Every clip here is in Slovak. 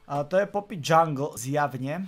To je Poppy Jungle, zjavne.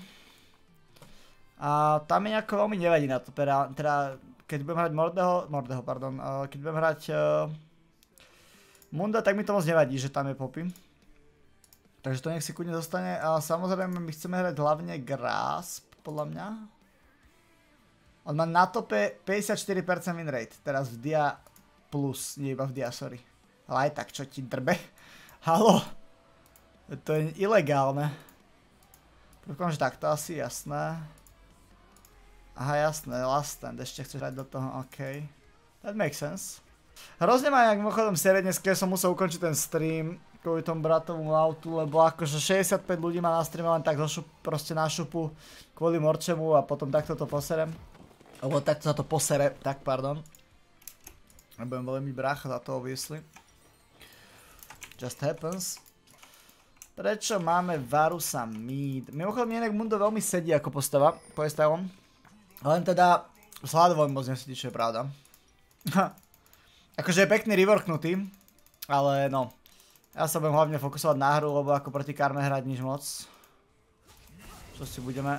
A tam mi nejako veľmi nevadí na to, teda keď budem hrať Mordeho, pardon, keď budem hrať Munda, tak mi to moc nevadí, že tam je Poppy. Takže to nech si kudne zostane, a samozrejme my chceme hrať hlavne Grasp, podľa mňa. On má na tope 54% win rate, teraz v Dia plus, nie iba v Dia, sorry. Ale aj tak, čo ti drbe? Haló? To je ilegálne. Prúfam, že takto asi, jasné. Aha, jasné, last stand, ešte chceš hrať do toho, okej. That makes sense. Hrozne ma nejak mimochodom série dnes, keď som musel ukončiť ten stream kvôli tomu bratovu autu, lebo akože 65 ľudí ma na streame len tak proste na šupu kvôli Morčemu a potom takto to poserem. Alebo takto sa to posere, tak pardon. Nebudem veľmi brácha za to, obviously. Just happens. Prečo máme Varusa mid? Mimochodom inak Mundo veľmi sedí ako postava, postavom. Len teda Sladovo moc nesedí, čo je pravda. Akože je pekný reworknutý, ale no. Ja sa budem hlavne fokusovať na hru, lebo ako proti Karme hrať nič moc. Čo si budeme...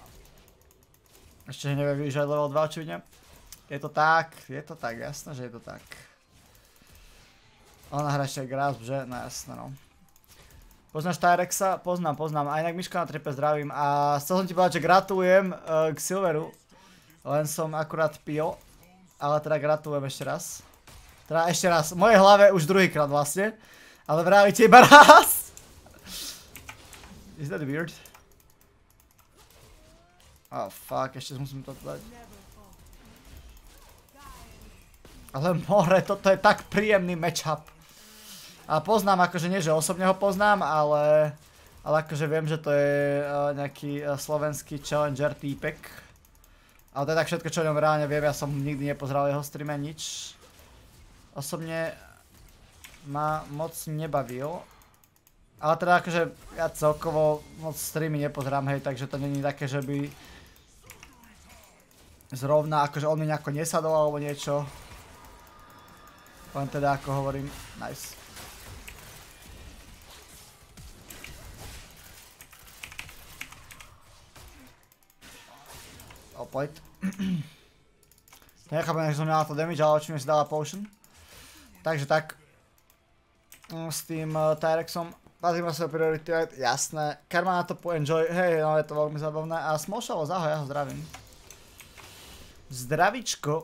Ešte nevie využívať level 2 očividne. Je to tak, jasné, že je to tak. Ona hra ešte Grasp, že? No jasné, no. Poznáš Tyrexa? Poznám. A inak Miška na tripe zdravím. A chcel som ti povedať, že gratulujem k Silveru. Len som akurát pil. Ale teda gratulujem ešte raz. Teda ešte raz. V mojej hlave už druhýkrát vlastne. Ale vravíte iba raz. Is that weird? Oh fuck, ešte musím to dať. Ale more, toto je tak príjemný matchup. A poznám, akože nie, že osobne ho poznám, ale akože viem, že to je nejaký slovenský challenger týpek. Ale to je tak všetko, čo o ňom reálne viem, ja som nikdy nepozeral jeho streame, nič. Osobne ma moc nebavil. Ale teda akože ja celkovo moc streamy nepozerám, hej, takže to není také, že by zrovna akože on mi nejako nesadol alebo niečo. Len teda ako hovorím, nice. Opojt. Nechápem, že som mala to damage, ale očím si dala potion. Takže tak. S tým Tyrexom. Patrí ma svoje priority, jasné. Karma na to enjoy, hej, no je to veľmi zabavné. A Smošalo, ahoj, ja ho zdravím. Zdravičko.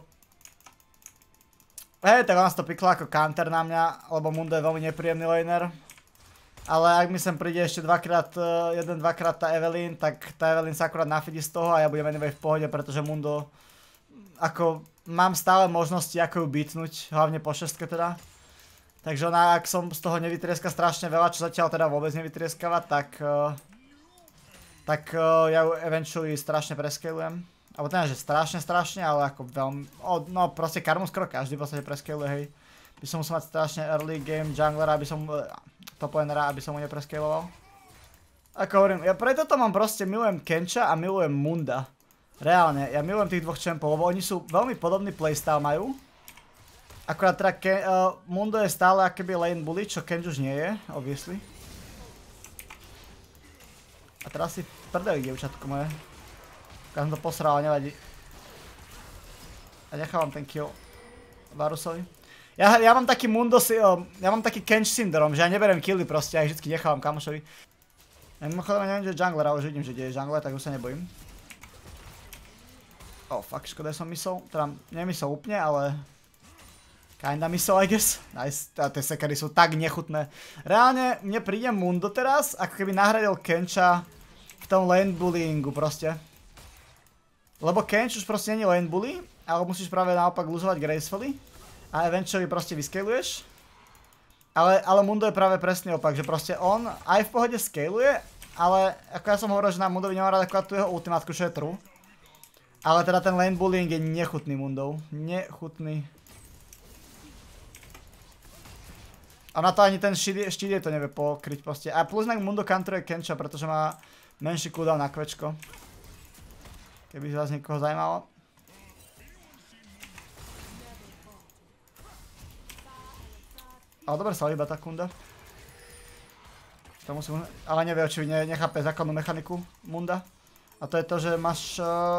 Hej, tak ona sa to pikla ako counter na mňa, lebo Mundo je veľmi nepríjemný laner. Ale ak mi sem príde ešte dvakrát tá Evelyn, tak tá Evelyn sa akurát nafidi z toho a ja budem anyway v pohode, pretože Mundo... Ako, mám stále možnosti ako ju beatnúť, hlavne po šestke teda. Takže ona, ak som z toho nevytrieska strašne veľa, čo zatiaľ teda vôbec nevytrieskava, tak ja ju eventually strašne prescalujem. Alebo teda, že strašne, ale ako veľmi... No proste karmu skoro každý v podstate prescaluje, hej. By som musel mať strašne early game junglera, aby som... top lanera, aby som mu neprescaloval. Ako hovorím, ja preto to mám proste, milujem Kencha a milujem Munda. Reálne, ja milujem tých dvoch champov, lebo oni sú veľmi podobný playstyle majú. Akurát teda Mundo je stále akoby lane bully, čo Kench už nie je, obviously. A teraz si prdeli, dievčatko moje. Ja som to posral, nevadí. A nechávam ten kill Varusovi. Ja mám taký ja mám taký Kench syndrom, že ja neberiem killy proste, ja ich vždycky nechávam kamošovi. Ja mimochodom neviem, že jungler, ale už vidím, že je jungler, tak už sa nebojím. Oh fuck, škoda som mysol, teda nemysol úplne, ale... Kinda mysol, I guess. Nice, tie sekery sú tak nechutné. Reálne, mne príde Mundo teraz, ako keby nahradil Kencha v tom lane bullyingu proste. Lebo Kench už proste není lane bully, ale musíš práve naopak losovať gracefully. A eventually proste vyscaluješ. Ale Mundo je práve presný opak, že proste on aj v pohode scaluje, ale ako ja som hovoril, že na Mundovi nemám rád akurát tú jeho ultimátku, čo je true. Ale teda ten lane bullying je nechutný Mundov. Nechutný. A na to ani ten štít to nevie pokryť proste. A plus inak Mundo counteruje Kencha, pretože má menší cooldown na kvečko. Keby vás niekoho zajímalo. Ale dobre sa iba tá kunda. To musím, ale nevie, či nechápe základnú mechaniku Munda. A to je to, že máš...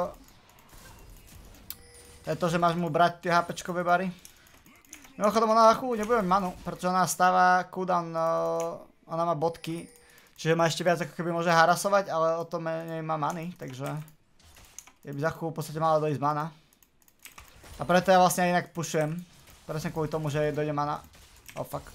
To je to, že máš mu brať tie HPčkové bary. Mimochodom ona na chvíľu nebude mať manu, pretože ona stáva cooldown, ona má bodky. Čiže má ešte viac ako keby môže harasovať, ale o to menej má many, takže... Je by za chvíľu v podstate mala dojsť mana. A preto ja vlastne aj inak pushujem. Presne kvôli tomu, že dojde mana. Oh fuck.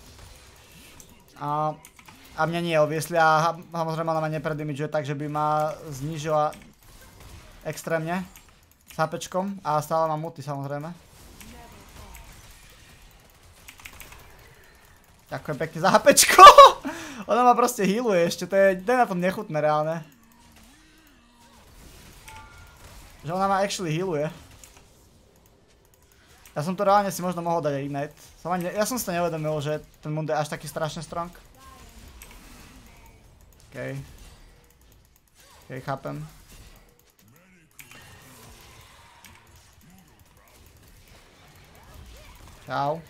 A mňa nie, obviesli a samozrejme ona ma nepredimidžuje tak, že by ma znížila extrémne s HPčkom a stále mám multi samozrejme. Ďakujem pekne za HPčko! Ona ma proste healuje ešte, to je na tom nechutné reálne. Že ona ma actually healuje. Ja som to reálne si možno mohol dať aj ignite. Ja som si to nevedomil, že ten Mund je až taký strašne strong. OK, chápem. Čau.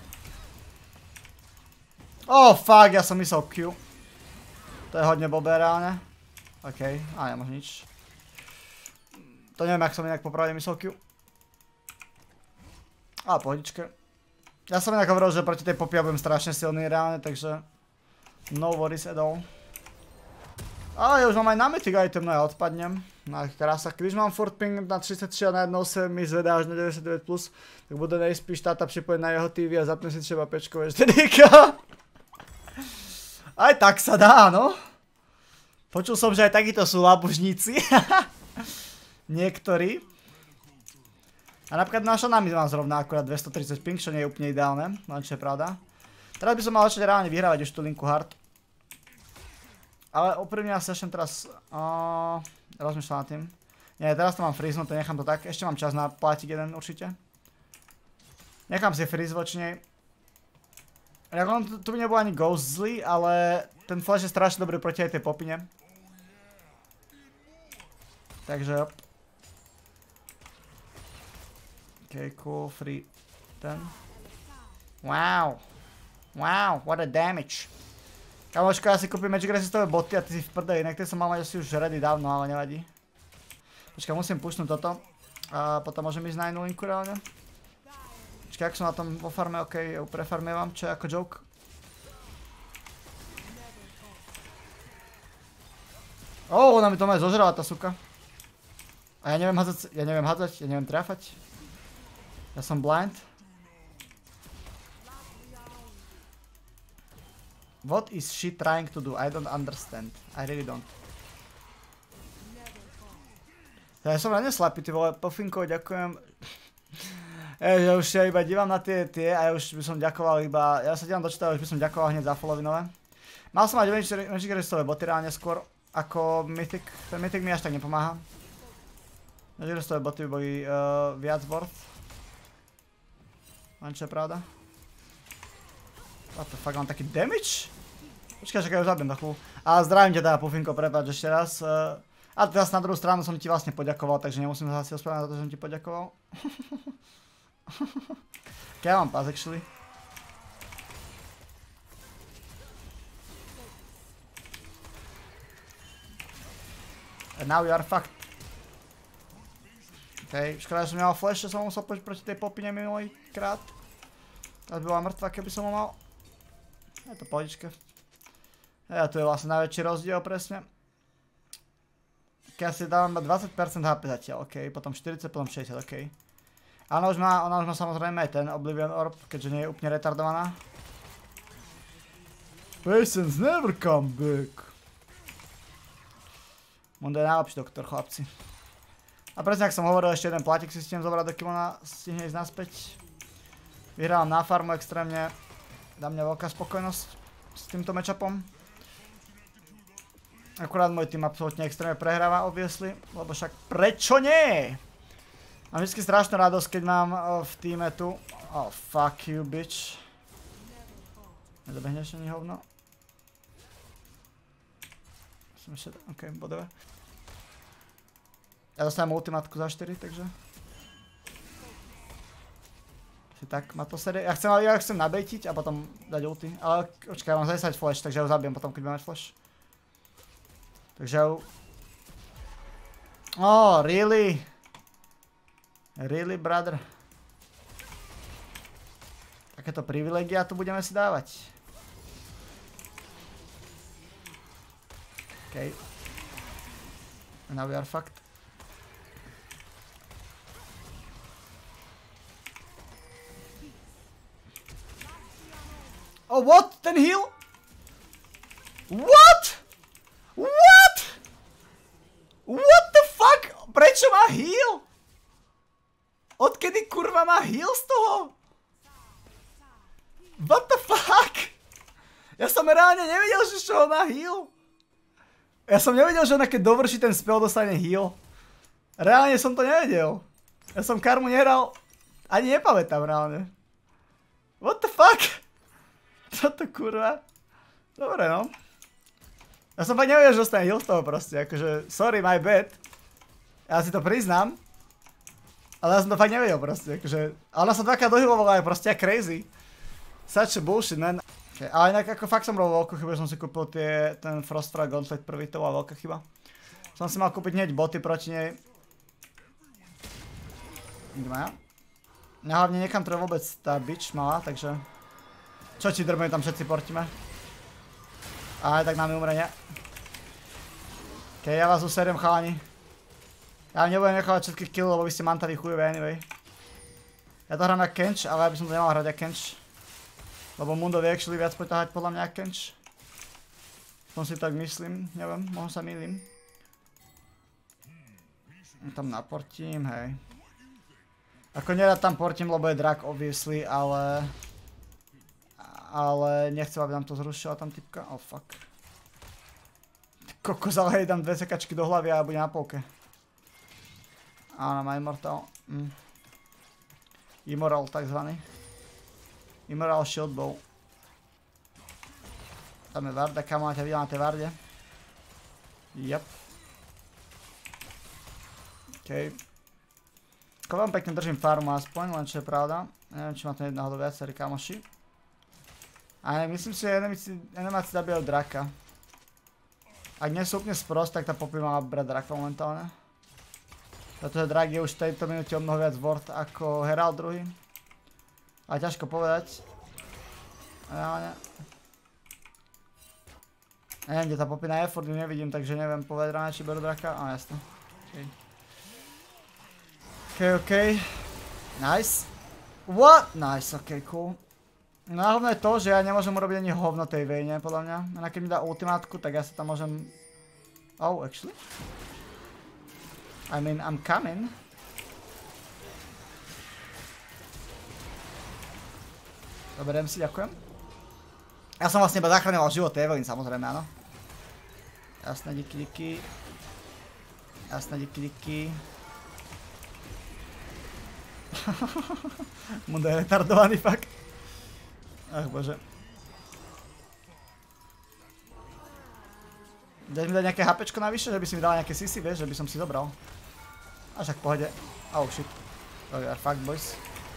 Oh fuck, ja som myslel Q. To je hodne blbé reálne. OK, a nemôžem nič. To neviem, jak som inak popravde myslel Q. A pohodičke. Ja som inak hovoril, že proti tej Poppy ja budem strašne silný reálne, takže... No worries at all. Ale ja už mám aj na mythic item, no ja odpadnem. Na krásach. Když mám furt ping na 33 a najednou se mi zvedá až na 99+, tak bude nejspíš táta připojený na jeho TV a zapne si třeba pečkové HDDka. Aj tak sa dá, no. Počul som, že aj takíto sú labužníci. Niektorí. A napríklad naša nami mám zrovna akurát 230 ping, čo nie je úplne ideálne, len čo je pravda. Teraz by som mal začať reálne vyhrávať už tú linku hard. Ale úprimne ja sa ešte teraz rozmýšľam nad tým. Nie, teraz to mám freeznúť, nechám to tak. Ešte mám čas na plátik jeden určite. Nechám si freeze voči nej. Tu by nebol ani ghost zlý, ale ten flash je strašne dobrý proti aj tej popine. Takže op. OK, cool, free. Ten. Wow. Wow, what a damage. Kamoško, ja si kúpim Magic Resistové boty a ty si v prdeli, inak tie som mal mať asi už ready dávno, ale nevadí. Počkaj, musím pušnúť toto. A potom môžem ísť na inú linku reálne. Počkaj, ak som na tom vo farme, okej, ju prefarmievam, čo je ako joke. Ona mi to má zožrala, tá suka. A ja neviem hádzať, ja neviem trafať. Ja som blind. What is she trying to do? I don't understand. I really don't. Ja som ráne slapý, ty vole, Puffinko, ďakujem. Ja už sa iba dívam na tie a ja už by som ďakoval iba, ja sa dívam dočítať, už by som ďakoval hneď za followinové. Mal som mať Magic Resistové boty reálne skôr, ako Mythic. Ten Mythic mi až tak nepomáha. Magic Resistové boty by boli viac worth. Len čo je pravda. What the fuck, mám taký damage? Počkaj, čakaj, už zabijem za chvíľu. Ale zdravím ťa teda, Puffinko, prepáč ešte raz. A teraz na druhú stranu som ti vlastne poďakoval, takže nemusím sa asi ospravedlniť za to, že som ti poďakoval. Ja mám pas, actually. And now you are fucked. OK, škoda, že som nemal flash, že som musel požiť proti tej popine minulý krát. Teraz by bola mŕtva, keby som ho mal. Je to pohodička. Ja, tu je vlastne najväčší rozdiel presne. Ja si dávam 20% HP zatiaľ, OK, potom 40, potom 60, OK. A ona už má samozrejme aj ten Oblivion Orb, keďže nie je úplne retardovaná. Patience never come back. Mundo je najlepší doktor, chlapci. A presne, ak som hovoril, ešte jeden platik si stihnem zobrať, dokým ona stihne ísť naspäť. Vyhrávam na farmu extrémne. Dá mňa veľká spokojnosť s týmto matchupom. Akurát môj tým absolútne extrémne prehráva, obviously, lebo však prečo nie? Mám vždycky strašnú radosť, keď mám v týme tu... Oh, fuck you, bitch. Nedobehneš ani hovno. OK, bodové. Ja dostanem ultimátku za 4, takže... Tak, má to série. Ja chcem nabejtiť a potom dať ulti. Ale počkaj, ja mám 10 flash, takže ja ho zabijem potom, keď budem mať flash. Takže ja ju... Oh, really? Really, brother? Takéto privilegia tu budeme si dávať. OK. Now we are fucked. Oh, what? Ten heal? What? What? What the fuck? Prečo má heal? Odkedy kurva má heal z toho? What the fuck? Ja som reálne nevedel, že z čoho má heal. Ja som nevedel, že ona keď dovrší ten spell dostane heal. Reálne som to nevedel. Ja som karmu nehral, ani nepamätám reálne. What the fuck? Toto kurva. Dobre no. Ja som fakt nevedel, že dostane heal z toho proste, akože sorry, my bad. Ja si to priznám. Ale ja som to fakt nevedel proste, akože. A ona sa dvakrát dohealovala aj proste jak crazy. Such a bullshit, man. Okay, ale inak ako fakt som robil veľkú chybu, že som si kúpil ten Frostfrog Gauntlet prvý, to bola veľká chyba. Som si mal kúpiť hneď boty proti nej. Ideme ja. Ja hlavne nekam treba vôbec tá bitch mala, takže... Čo ti drbujem, tam všetci portíme. Aj tak nám je umrenie. Okej, ja vás useriem chalani. Ja vám nebudem nechávať všetkých killov, lebo vy ste mantaví chujové anyway. Ja to hrám na Kench, ale ja by som to nemal hrať na Kench. Lebo Mundo vie actually viac poťahať podľa mňa Kench. Som si tak myslím, neviem, možno sa mýlim. Tam naportím, hej. Ako nerad tam portím, lebo je drak obviously, ale... Ale nechcem, aby nám to zrušila tam typka. Oh fuck. Kokos, ale jej dám 2 sekačky do hlavy a bude na polke. Áno, má Immortal. Immoral takzvaný. Immoral shield bow. Tam je Varda, kamo, ťa videl na tej Varde. Yep. Okej. Ako veľmi pekne držím farmu aspoň, len čo je pravda. Neviem, či ma to náhodou viacerí kamoši. A myslím si, že enemáci zabijajú draka. Ak nie sú úplne sprost, tak tá Poppy mala brať draka momentálne. Pretože drak je už v tejto minúte o mnoho viac worth ako Herald druhý. Ale ťažko povedať. Reálne. Neviem, kde tá Poppy na effort ju nevidím, takže neviem povedať reálne, či berú draka. Á, jasne. OK. Nice. What? Nice, OK, cool. No a hlavne je to, že ja nemôžem urobiť ani hovno tej Vayne, podľa mňa. A keď mi dá ultimátku, tak ja sa tam môžem... Oh, actually. I mean, I'm coming. Doberiem si, ďakujem. Ja som vlastne iba zachraňoval život Evelyn, samozrejme, áno. Jasné, díky. Jasné, díky. Mundo je retardovaný, fakt. Ach bože. Dáš mi dať nejaké HPčko navyše, že by si mi dal nejaké CC, vieš, že by som si zobral. A však v pohode. Oh shit. We are fucked, boys.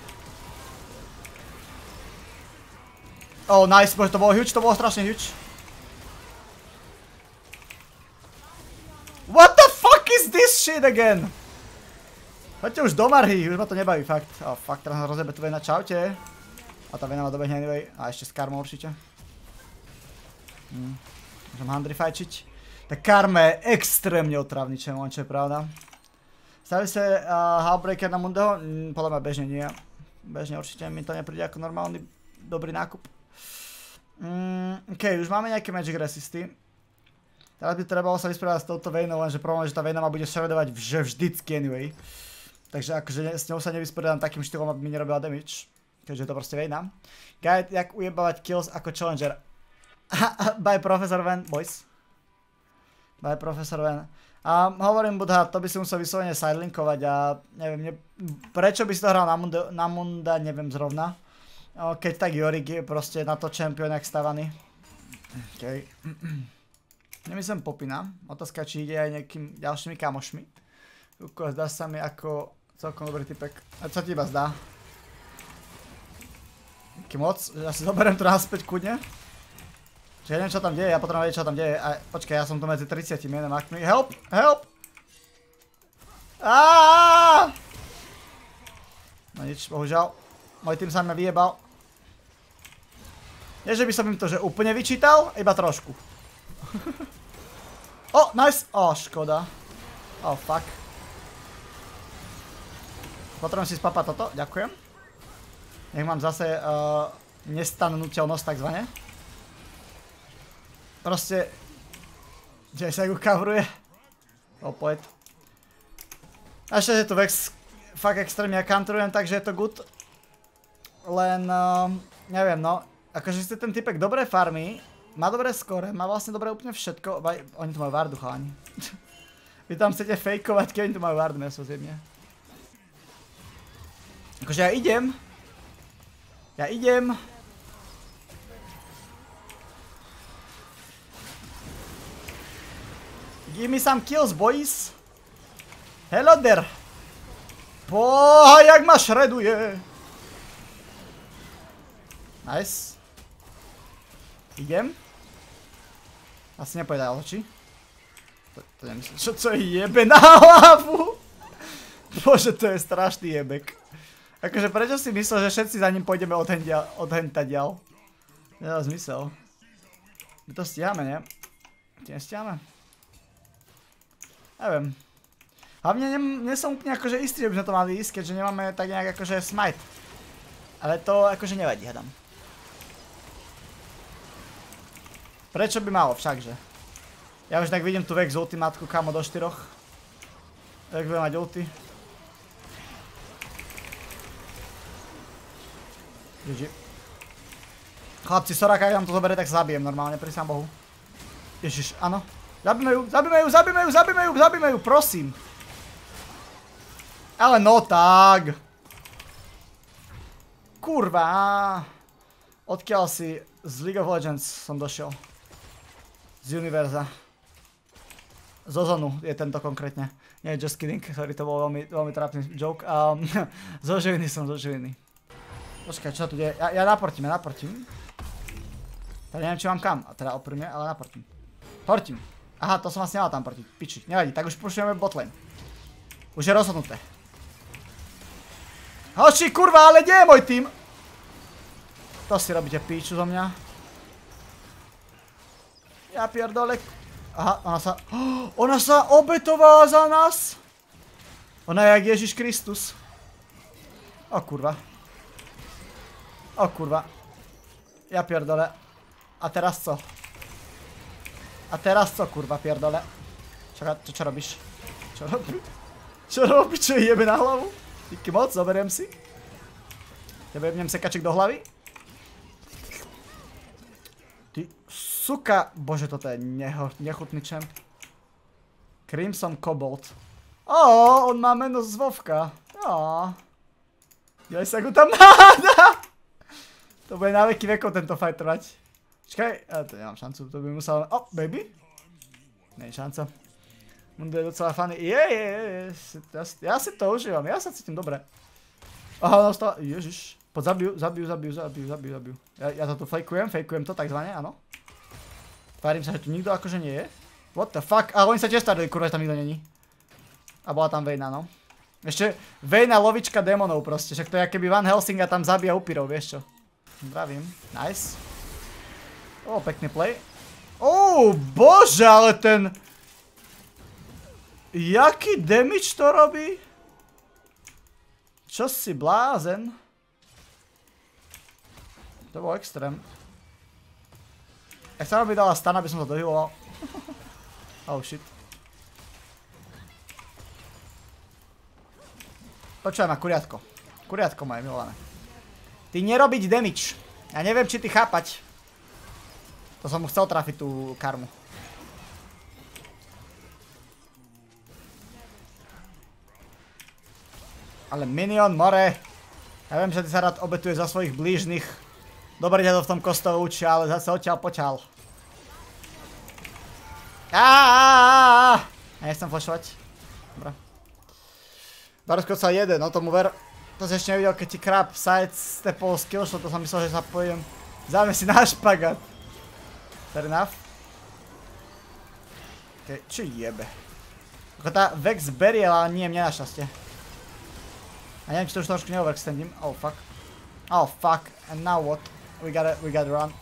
Oh nice, bože, to bolo huge, to bolo strašne huge. What the fuck is this shit again? Poďte už do marhy, už ma to nebaví, fakt. Oh fuck, teraz nás rozjebe tu Vayna, čaute. A tá Vayna ma dobehne anyway. A ešte s karmou určite. Môžem handrifajčiť. Tá karma je extrémne otravný čemon, čo je pravda. Staví sa Hullbreaker na Mundoho? Podľa mňa bežne nie. Bežne určite mi to nepríde ako normálny dobrý nákup. OK, už máme nejaké magic resisty. Teraz by trebalo sa vysporiadať s touto Vaynou, lenže problém je, že tá Vayna ma bude shreddovať vždycky anyway. Takže akože s ňou sa nevysporiadam takým štýlom, aby mi nerobila damage. Keďže je to proste Vayna. Guide, jak ujebávať kills ako challenger. Bye Professor Van, boys. Bye Professor Van. Hovorím Budha, to by si musel vyslovene sidelinkovať a neviem, prečo by si to hral na Munda, neviem zrovna. Keď tak Yorick je proste na to champion jak stavaný. OK. Nemyslím Poppina. Otázka, či ide aj nejakým ďalšími kamošmi. Zdá sa mi ako celkom dobrý typek. A čo ti iba zdá? Taký moc, že ja si zoberiem to naspäť kudne. Čiže ja neviem, čo tam deje, ja potrebujem vedieť, čo tam deje. Počkaj, ja som tu medzi 30 jedným akmi. Help! Help! Aaaaaa! No nič, bohužiaľ. Môj tým sa mi vyjebal. Nie, že by som im to že úplne vyčítal, iba trošku. Nice! Škoda. Fuck. Potrebujem si spapať toto, ďakujem. Nech mám zase nestannutelnosť takzvané. Proste... Kde sa ju coveruje? Poď. A ešte, že tu Vex fakt extrémne ja counterujem, takže je to good. Len... neviem, no. Akože si ten typek dobre farmy, má dobré skore, má vlastne dobre úplne všetko. Oni tu majú wardu, chalani. Vy tam chcete fejkovať, keď oni tu majú wardu, nesozjemne. Akože ja idem. Give me some kills, boys. Hello there. Boha, jak ma šreduje. Nice. Idem. Asi nepovedal, či? To nemyslím. Čo jebe na hlavu? Bože, to je strašný jebek. Akože prečo si myslel, že všetci za ním pôjdeme od henta ďal? Nedá zmysel. My to stíhame, nie? Ty nestíhame? Neviem. Hlavne nie som úplne akože istý, že by sme to mali ísť, keďže nemáme tak nejak akože smite. Ale to akože nevadí, hadám. Prečo by malo všakže? Ja už tak vidím tu Vex ultimátku, kamo, do 4. Vex bude mať ulti. GG. Chlapci, Soraka, ak nám to zoberie, tak sa zabijem normálne, prisám Bohu. Ježiš, áno. Zabijme ju, prosím. Ale no tak. Kurva. Odkiaľ si z League of Legends som došiel? Z univerza. Zo zonu je tento konkrétne. Nie, just kidding, sorry, to bol veľmi trápny joke. Zo živiny som, zo živiny. Počkaj, čo tu deje? Ja naportím. Tak neviem, či mám kam. A teda oprímne, ale naportím. Portím. Aha, to som vlastne nemal tam portiť. Piči, nevadí, tak už pušujeme botlane. Už je rozhodnuté. Hoši, kurva, ale kde je môj tým? To si robíte píču zo mňa. Ja pierdolek. Aha, ona sa obetovala za nás. Ona je jak Ježiš Kristus. O kurva. Ja pierdole. A teraz co? Kurva, pierdole? Čo robíš? Čo robíš? Čo jebe na hlavu? Díky moc, zoberiem si. Tebe jebnem sekaček do hlavy. Ty suka. Bože, toto je nechutný čemp. Crimson Cobalt. On má meno z Vovka. Dívej sa, ako tam náda. To bude na veky vekov tento fight trvať. Čakaj, to nemám šancu, to by musel... Baby? Nie je šanca. Mundo je docela funny. Ja si to užívam, ja sa cítim dobre. Aha, ona ostala... Ježiš. Poď zabijú. Ja to tu fejkujem to takzvané, áno. Tvárím sa, že tu nikto akože nie je. What the fuck? Ale oni sa tiež starili, kurva, že tam nikto není. A bola tam Vayna, no. Ešte Vayna lovička démonov proste, však to je keby Van Helsing a tam zabíja upírov, vieš čo. Zdravím, nice. Pekný play. Bože, ale ten... Jaký damage to robí? Čo si blázen? To bol extrém. Ja chcem, aby dala stun, aby som to dohealoval. Shit. Počúvaj ma, kuriatko. Kuriatko moje milované. Ty nerobiť damage. Ja neviem, či ty chápať. To som mu chcel trafiť tú karmu. Ale minion, more. Ja viem, že ty sa rád obetuje za svojich blížnych. Dobre ťa to v tom kostole učia, ale zase odtiaľ poťaľ. Ja nechcem flashovať. Dobre. Barusko sa jede, no tomu ver. To si ešte nevidel, keď ti krab side stepol skillshot, to som myslel, že sa pojem. Záme si na špagát. Fair enough. Okay, čo jebe. Ako tá Vex berie, ale nie mne našťastie. A neviem, či to už trošku neoverextendím. Oh fuck. Oh fuck. And now what? We gotta run.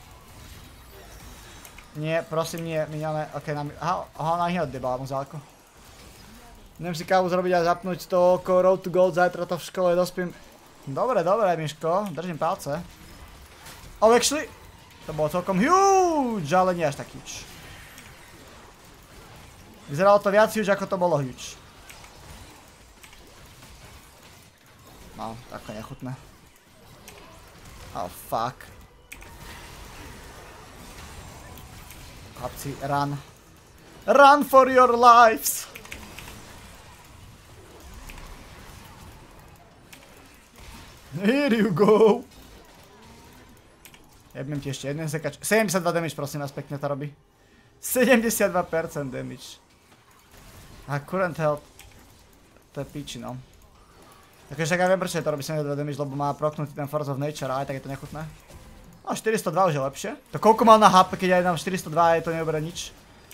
Nie, prosím, nie, minione. Ok, ona ich neodjebala muzálko. Idem si kávu zrobiť a zapnúť to oko Road to Gold, zajtra to v škole dospím. Dobre, Miško, držím palce. Oh, actually, to bolo celkom huge, ale nie až tak huge. Vyzeralo to viac huge, ako to bolo huge. No, tako nechutné. Oh, fuck. Chlapci, run. Run for your lives! Here you go! Jebnem ti ešte jeden sekač. 72 damage, prosím vás, pekne to robí. 72% damage. A current health. To je píči, no. Takže ja viem, prečo to robí 72 damage, lebo má proknutý ten Force of Nature, a aj tak je to nechutné. No, 402 už je lepšie. To koľko mal na HP, keď ja dám 402 a je to neoberá nič.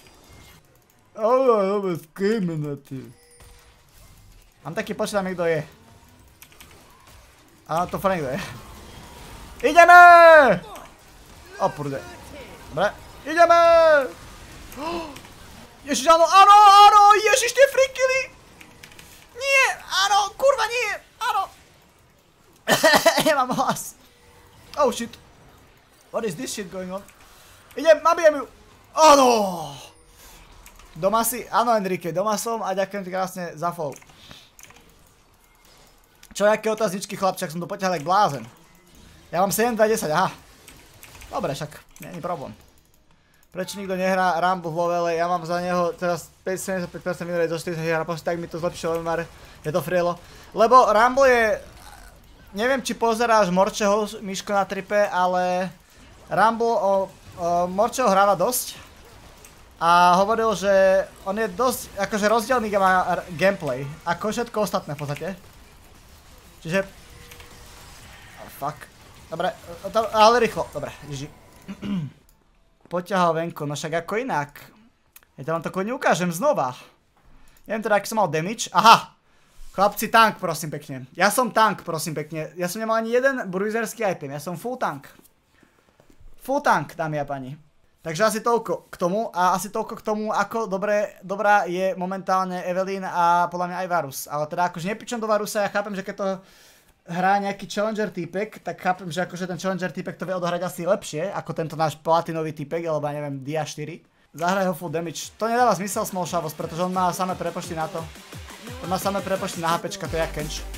Ale skamenatý. Mám taký počet, kto je. A to fakt niekto je. Ideme! O, purde. Dobre, ideme! Ježiš, áno, ježiš, tie free killy! Nie, áno, kurva, nie, áno. Nemám hlas. Oh shit. What is this shit going on? Idem, nabijem ju. Áno! Doma si, áno Enrique, doma som a ďakujem ti krásne za follow. Čo, aké otázničky, chlapčak, som to poťahal jak blázen. Ja mám 7, 2, 10, aha. Dobre, však, nie je problém. Prečo nikto nehrá Rumble v levele, ja mám za neho teraz 75% minulej zo 40 hier a proste tak mi to zlepšilo MMR, je to frielo. Lebo Rumble je, neviem či pozeráš Morčeho, Miško na tripe, ale Rumble Morčeho hráva dosť. A hovoril, že on je dosť, akože rozdielný gameplay, ako všetko ostatné v podstate. Čiže... Oh, fuck. Dobre, ale rýchlo, dobre, GG. Poťahal venku, no však ako inak. Ja to vám to kľudne ukážem znova. Neviem teda, aký som mal damage. Aha! Chlapci, tank, prosím pekne. Ja som tank, prosím pekne. Ja som nemal ani jeden bruiserský item, ja som full tank. Full tank, dámy a pani. Takže asi toľko k tomu a asi toľko k tomu, ako dobrá je momentálne Evelyn a podľa mňa aj Varus. Ale teda akože nepičom do Varusa, ja chápem, že keď to hrá nejaký challenger týpek, tak chápem, že akože ten challenger týpek to vie odohrať asi lepšie, ako tento náš platinový týpek, alebo ja neviem, Dia 4. Zahraj ho full damage. To nedáva zmysel Small Shavos, pretože on má samé prepočty na to. On má samé prepočty na HPčka, to je jak Kench.